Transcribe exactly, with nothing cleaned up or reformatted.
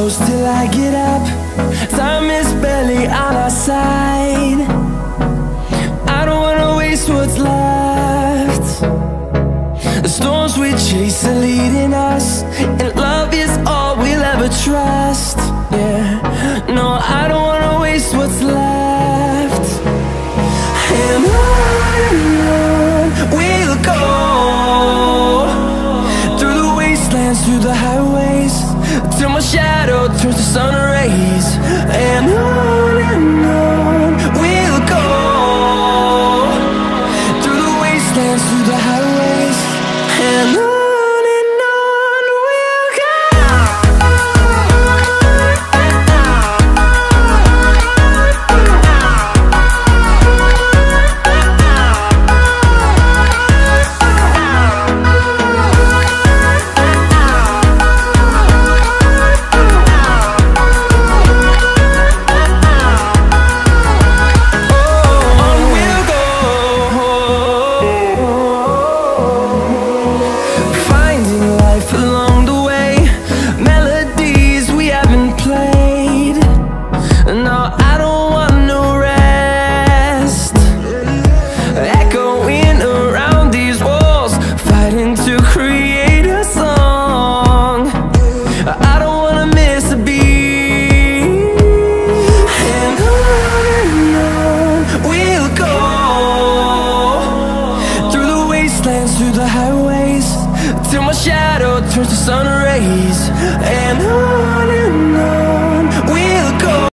close till I get up. Time is barely on our side. I don't wanna waste what's left. The storms we chase are leading us, and love is all we'll ever trust. Yeah, no, I don't